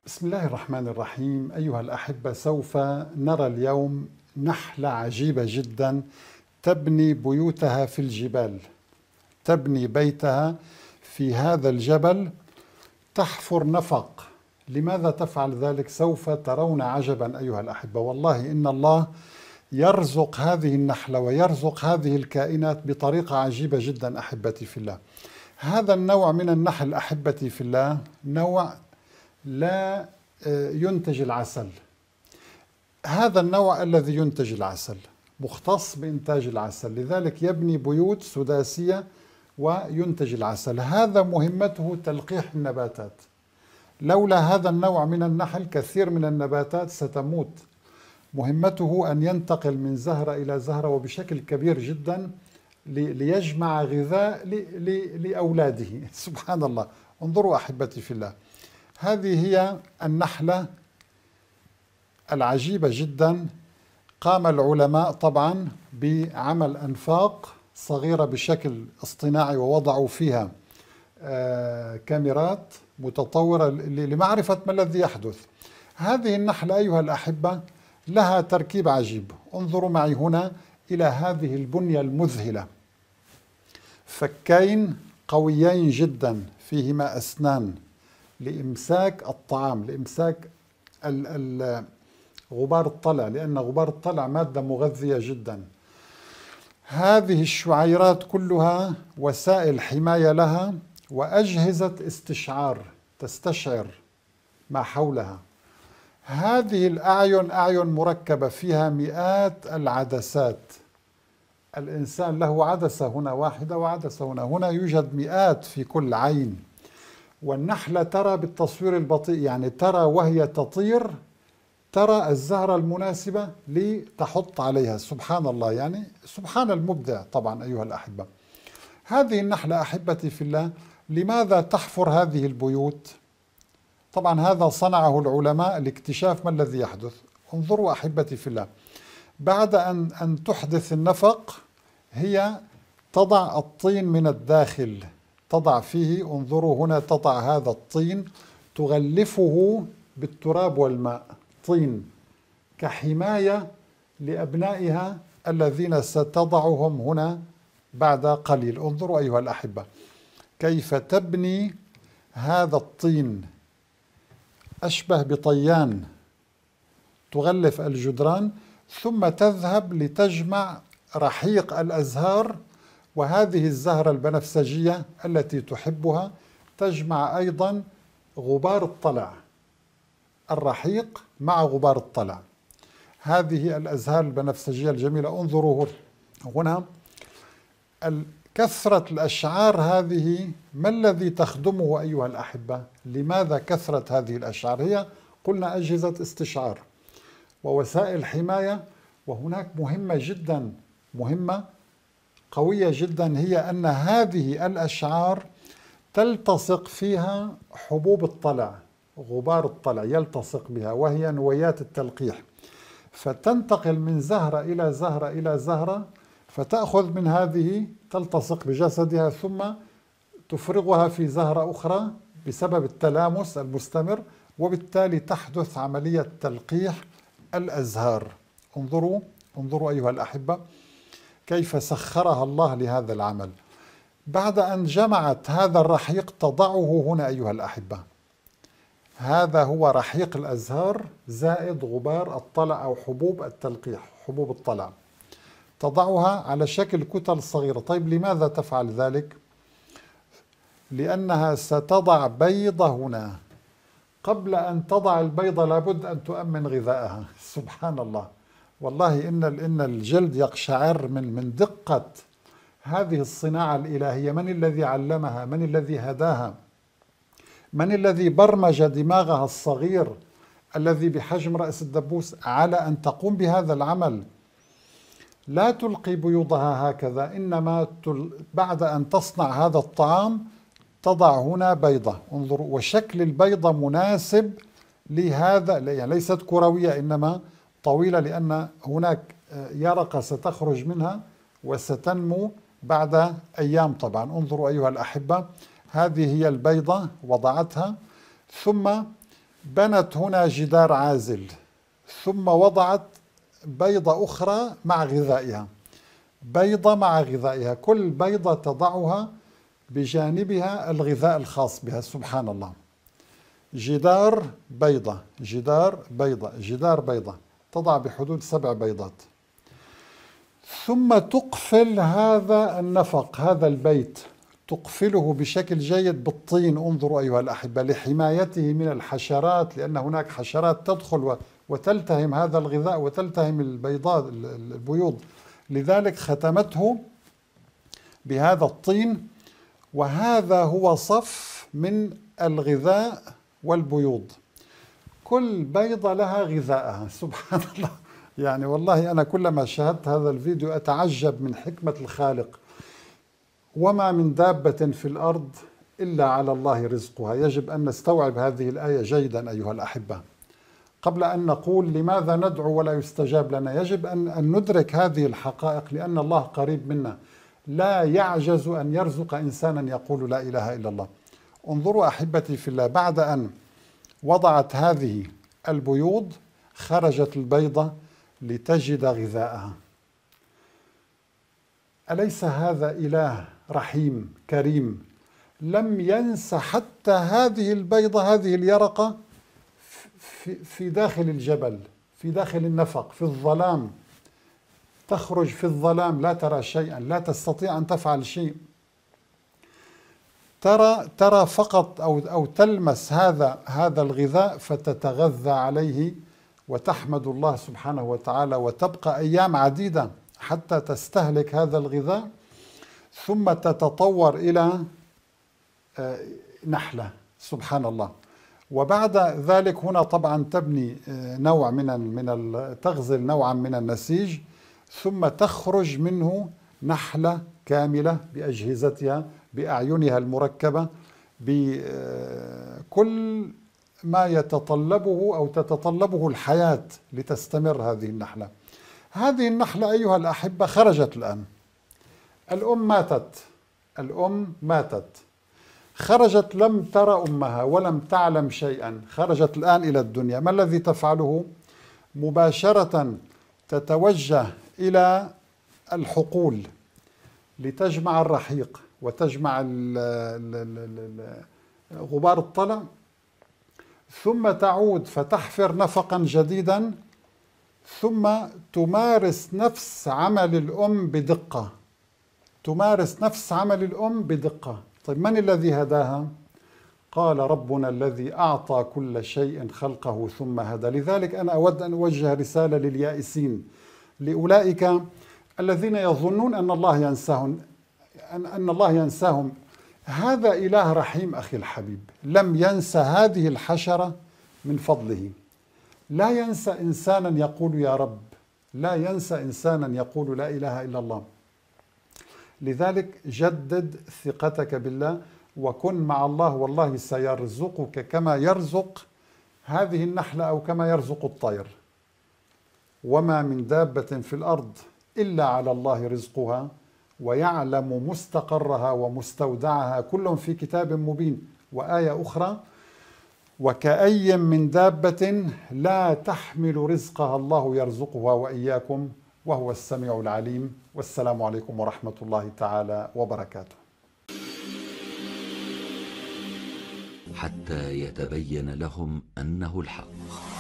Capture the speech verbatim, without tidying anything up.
بسم الله الرحمن الرحيم. أيها الأحبة، سوف نرى اليوم نحلة عجيبة جدا تبني بيوتها في الجبال، تبني بيتها في هذا الجبل، تحفر نفق. لماذا تفعل ذلك؟ سوف ترون عجبا أيها الأحبة. والله إن الله يرزق هذه النحلة ويرزق هذه الكائنات بطريقة عجيبة جدا أحبتي في الله. هذا النوع من النحل أحبتي في الله نوع لا ينتج العسل. هذا النوع الذي ينتج العسل مختص بإنتاج العسل، لذلك يبني بيوت سداسية وينتج العسل. هذا مهمته تلقيح النباتات. لولا هذا النوع من النحل كثير من النباتات ستموت. مهمته أن ينتقل من زهرة إلى زهرة وبشكل كبير جدا ليجمع غذاء لأولاده. سبحان الله. انظروا أحبتي في الله، هذه هي النحلة العجيبة جدا. قام العلماء طبعا بعمل أنفاق صغيرة بشكل اصطناعي ووضعوا فيها كاميرات متطورة لمعرفة ما الذي يحدث. هذه النحلة أيها الأحبة لها تركيب عجيب. انظروا معي هنا إلى هذه البنية المذهلة. فكين قويين جدا فيهما أسنان لإمساك الطعام، لإمساك غبار الطلع، لأن غبار الطلع مادة مغذية جدا. هذه الشعيرات كلها وسائل حماية لها وأجهزة استشعار تستشعر ما حولها. هذه الأعين أعين مركبة فيها مئات العدسات. الإنسان له عدسة هنا واحدة وعدسة هنا، هنا يوجد مئات في كل عين. والنحلة ترى بالتصوير البطيء، يعني ترى وهي تطير، ترى الزهرة المناسبة لتحط عليها. سبحان الله، يعني سبحان المبدع طبعا أيها الأحبة. هذه النحلة أحبتي في الله لماذا تحفر هذه البيوت؟ طبعا هذا صنعه العلماء لاكتشاف ما الذي يحدث. انظروا أحبتي في الله، بعد أن, أن تحدث النفق هي تضع الطين من الداخل، تضع فيه، انظروا هنا تضع هذا الطين تغلفه بالتراب والماء، طين كحماية لأبنائها الذين ستضعهم هنا بعد قليل. انظروا أيها الأحبة كيف تبني هذا الطين، أشبه بطيان، تغلف الجدران ثم تذهب لتجمع رحيق الأزهار. وهذه الزهرة البنفسجية التي تحبها تجمع أيضا غبار الطلع، الرحيق مع غبار الطلع. هذه الأزهار البنفسجية الجميلة. انظروا هنا كثرة الأشعار هذه، ما الذي تخدمه أيها الأحبة؟ لماذا كثرة هذه الأشعار؟ هي قلنا أجهزة استشعار ووسائل حماية. وهناك مهمة جدا، مهمة قوية جدا، هي أن هذه الأشعار تلتصق فيها حبوب الطلع، غبار الطلع يلتصق بها وهي نويات التلقيح، فتنتقل من زهرة إلى زهرة إلى زهرة، فتأخذ من هذه تلتصق بجسدها ثم تفرغها في زهرة أخرى بسبب التلامس المستمر، وبالتالي تحدث عملية تلقيح الأزهار. انظروا انظروا أيها الأحبة كيف سخرها الله لهذا العمل. بعد أن جمعت هذا الرحيق تضعه هنا أيها الأحبة. هذا هو رحيق الأزهار زائد غبار الطلع أو حبوب التلقيح، حبوب الطلع، تضعها على شكل كتل صغيرة. طيب لماذا تفعل ذلك؟ لأنها ستضع بيضة هنا. قبل أن تضع البيضة لابد أن تؤمن غذائها. سبحان الله. والله إن إن الجلد يقشعر من من دقة هذه الصناعة الإلهية. من الذي علمها؟ من الذي هداها؟ من الذي برمج دماغها الصغير الذي بحجم رأس الدبوس على أن تقوم بهذا العمل؟ لا تلقي بيوضها هكذا، إنما بعد أن تصنع هذا الطعام تضع هنا بيضة. انظروا، وشكل البيضة مناسب لهذا، يعني ليست كروية إنما طويلة، لأن هناك يرقة ستخرج منها وستنمو بعد أيام. طبعا انظروا أيها الأحبة، هذه هي البيضة وضعتها، ثم بنت هنا جدار عازل، ثم وضعت بيضة أخرى مع غذائها، بيضة مع غذائها، كل بيضة تضعها بجانبها الغذاء الخاص بها. سبحان الله. جدار بيضة، جدار بيضة، جدار بيضة، تضع بحدود سبع بيضات، ثم تقفل هذا النفق، هذا البيت تقفله بشكل جيد بالطين. انظروا أيها الأحبة، لحمايته من الحشرات، لأن هناك حشرات تدخل وتلتهم هذا الغذاء وتلتهم البيضات البيوض، لذلك ختمته بهذا الطين. وهذا هو صف من الغذاء والبيوض، كل بيضة لها غذاءها. سبحان الله. يعني والله أنا كلما شاهدت هذا الفيديو أتعجب من حكمة الخالق. وما من دابة في الأرض إلا على الله رزقها. يجب أن نستوعب هذه الآية جيدا أيها الأحبة قبل أن نقول لماذا ندعو ولا يستجاب لنا. يجب أن ندرك هذه الحقائق، لأن الله قريب منا، لا يعجز أن يرزق إنسانا يقول لا إله إلا الله. انظروا أحبتي في الله، بعد أن وضعت هذه البيوض خرجت البيضة لتجد غذاءها. أليس هذا إله رحيم كريم لم ينس حتى هذه البيضة، هذه اليرقة في, في داخل الجبل، في داخل النفق، في الظلام، تخرج في الظلام لا ترى شيئا، لا تستطيع أن تفعل شيء، ترى ترى فقط أو أو تلمس هذا هذا الغذاء فتتغذى عليه وتحمد الله سبحانه وتعالى، وتبقى أيام عديدة حتى تستهلك هذا الغذاء، ثم تتطور إلى نحلة. سبحان الله. وبعد ذلك هنا طبعا تبني نوع من من تغزل نوعا من النسيج، ثم تخرج منه نحلة كاملة بأجهزتها، بأعينها المركبة، بكل ما يتطلبه أو تتطلبه الحياة لتستمر هذه النحلة. هذه النحلة أيها الأحبة خرجت الآن، الأم ماتت، الأم ماتت، خرجت لم ترى أمها ولم تعلم شيئا، خرجت الآن إلى الدنيا. ما الذي تفعله؟ مباشرة تتوجه إلى الحقول لتجمع الرحيق وتجمع غبار الطلع، ثم تعود فتحفر نفقا جديدا، ثم تمارس نفس عمل الأم بدقة، تمارس نفس عمل الأم بدقة. طيب من الذي هداها؟ قال ربنا الذي أعطى كل شيء خلقه ثم هدى. لذلك أنا أود أن أوجه رسالة لليائسين، لأولئك الذين يظنون أن الله ينساهم، أن الله ينساهم. هذا إله رحيم أخي الحبيب، لم ينسى هذه الحشرة من فضله. لا ينسى إنسانا يقول يا رب، لا ينسى إنسانا يقول لا إله إلا الله. لذلك جدد ثقتك بالله وكن مع الله، والله سيرزقك كما يرزق هذه النحلة أو كما يرزق الطير. وما من دابة في الأرض إلا على الله رزقها ويعلم مستقرها ومستودعها كل في كتاب مبين. وآية أخرى: وكأي من دابة لا تحمل رزقها الله يرزقها وإياكم وهو السميع العليم. والسلام عليكم ورحمة الله تعالى وبركاته. حتى يتبين لهم أنه الحق.